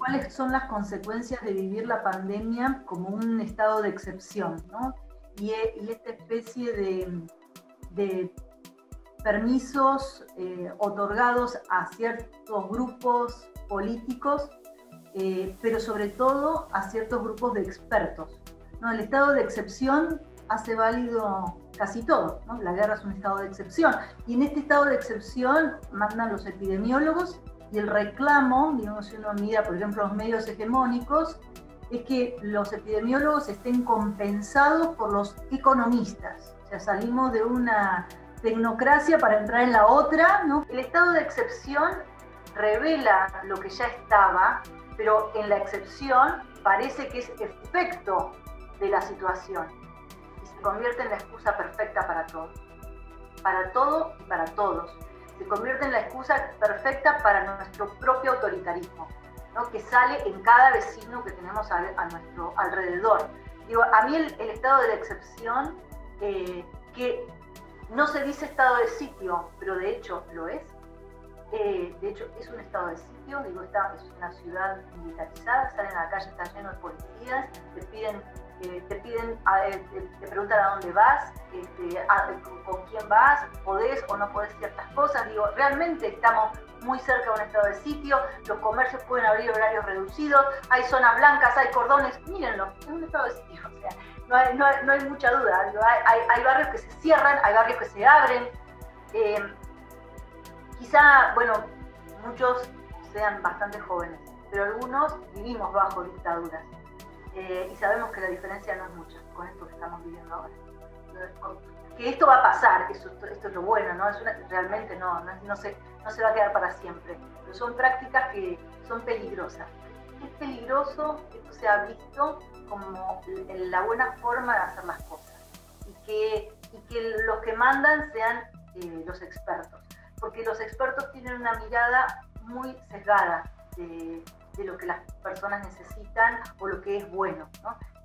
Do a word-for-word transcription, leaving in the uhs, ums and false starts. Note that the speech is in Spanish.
cuáles son las consecuencias de vivir la pandemia como un estado de excepción, ¿no? Y, y esta especie de, de permisos eh, otorgados a ciertos grupos políticos, eh, pero sobre todo a ciertos grupos de expertos, ¿no? El estado de excepción hace válido casi todo, ¿no? La guerra es un estado de excepción, y en este estado de excepción mandan los epidemiólogos, y el reclamo, digamos, si uno mira, por ejemplo, los medios hegemónicos, es que los epidemiólogos estén compensados por los economistas. O sea, salimos de una tecnocracia para entrar en la otra, ¿no? El estado de excepción revela lo que ya estaba, pero en la excepción parece que es efecto de la situación y se convierte en la excusa perfecta para todo, para todo y para todos. Se convierte en la excusa perfecta para nuestro propio autoritarismo, ¿no? Que sale en cada vecino que tenemos a, a nuestro alrededor. Digo, a mí el, el estado de la excepción, eh, que no se dice estado de sitio, pero de hecho lo es. Eh, de hecho, es un estado de sitio, digo, esta es una ciudad militarizada, salen a la calle, está lleno de policías, te piden, eh, te, piden eh, te, te preguntan a dónde vas, este, a, con, con quién vas, podés o no podés ciertas cosas. Digo, realmente estamos muy cerca de un estado de sitio, los comercios pueden abrir horarios reducidos, hay zonas blancas, hay cordones, mírenlo, es un estado de sitio, o sea, no hay, no hay, no hay mucha duda. Digo, hay, hay, hay barrios que se cierran, hay barrios que se abren. Eh, Quizá, bueno, muchos sean bastante jóvenes, pero algunos vivimos bajo dictaduras, eh, y sabemos que la diferencia no es mucha con esto que estamos viviendo ahora. Que esto va a pasar, eso, esto es lo bueno, ¿no? Es una, realmente no, no, no, se, no se va a quedar para siempre, pero son prácticas que son peligrosas. Es peligroso que esto sea visto como la buena forma de hacer las cosas y que, y que los que mandan sean eh, los expertos. Porque los expertos tienen una mirada muy sesgada de, de lo que las personas necesitan o lo que es bueno, ¿no?